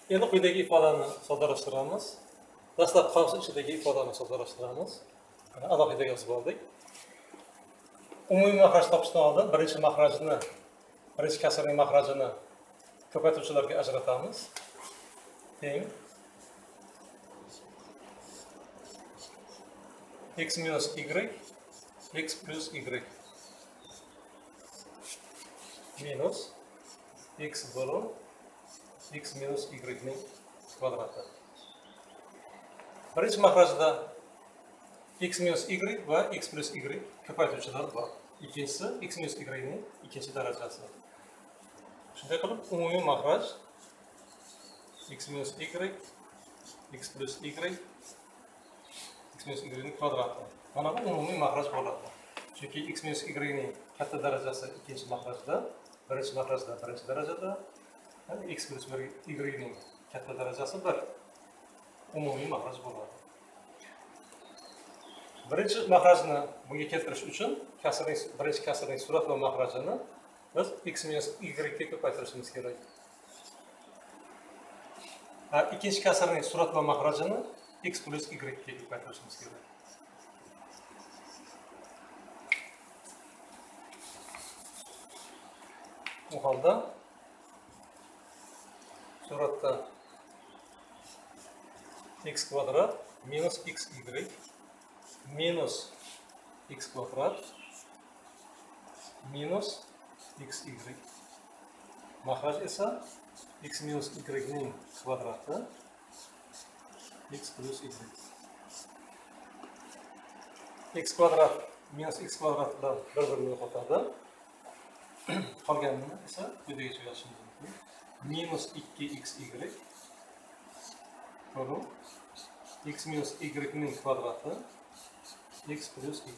Endi quyidagi ifodani soddalashtiramiz. Dastlab qavs ichidagi ifodani soddalashtiramiz. Mana alohida yozib oldik. Umumiy maxraj topishdan oldin birinchi kasrning maxrajini ko'paytuvchilarga ajratamiz. Teng x minus y, x plus y minus x bo'lib x minus y ning kvadrati. Birinchi maxrajda x minus y va x plus y ko'paytuvchilar bor. Ikkinchisi x minus y ning ikkinchi darajasi. Shunday qilib umumiy maxraj x minus y, x plus y, x minus y ning kvadrati. Mana bu umumiy maxraj bo'ladi. Chunki x minus y ning katta darajasi ikkinchi maxrajda, birinchi maxrajda birinchi darajada, x plus y ning katta darajasi 1. Umumiy maxraj bo'ladi. Birinchi maxrajni bunga keltirish uchun birinchi kasrning surat va maxrajini biz x minus y ga ko'paytirishimiz kerak. Ikkinchi kasrning surat va maxrajini x plus y ga ko'paytirishimiz kerak. Bu holda suratda x kvadrat minus xy minus x kvadrat minus xy. Maxraj esa x minus y ning kvadrati x plus y. X kvadrat minus x kvadrat bilan bir-birini yo'qotadi. Qolganini esa quyidagicha yozishimiz mumkin. Minus 2xy bo'lib x minus y ning kvadrati x plus y.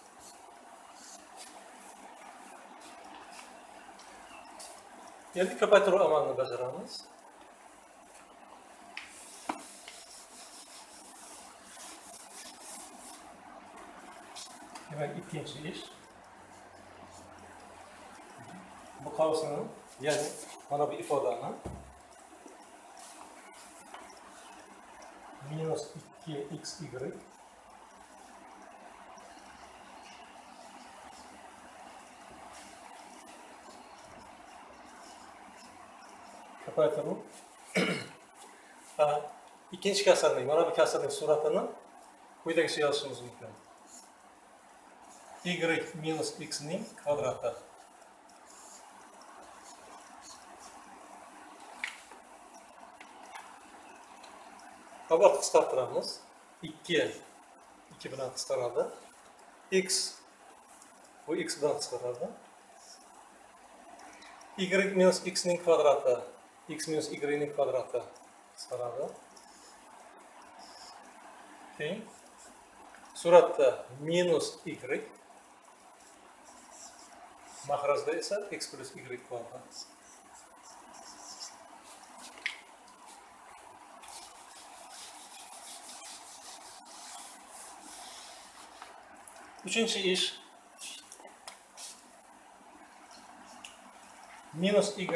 Endi ko'paytiruv amalini bajaramiz. Demak, ikkinchi ish. Bu qavsni, ya'ni mana bu ifodani minus 2xy ko'paytiruv. Ikkinchi kasrning, mana bu kasrning suratini quyidagicha yozishimiz mumkin. Y minus x ning kvadrati. Avval qisqartiramiz. 2 bilan qisqaradi. X bu x bilan qisqaradi. Y minus x ning kvadrati, x minus y ning kvadrati qisqaradi. Teng suratda minus y, maxrajda esa x plus y kvadrat. Uchinchi ish minus y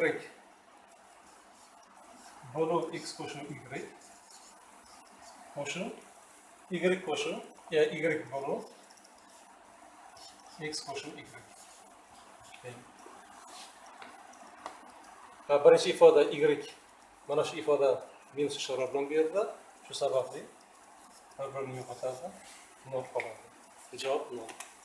bo'lib x qo'shib y qo'shib y qo'shib y bo'lib x qo'shib y. Birinchi ifoda y mana shu ifoda minus ishora bilan berildi. Shu sababli bir-birini yo'qotadi, 0 qoladi. Javob 0.